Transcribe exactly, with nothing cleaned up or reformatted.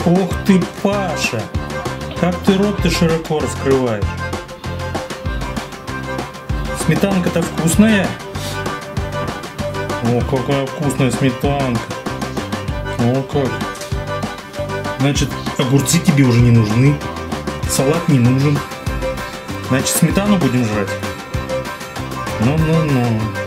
Ох ты, Паша! Как ты рот-то широко раскрываешь? Сметанка-то вкусная? О, какая вкусная сметанка! О, как! Значит, огурцы тебе уже не нужны, салат не нужен. Значит, сметану будем жрать? Ну-ну-ну.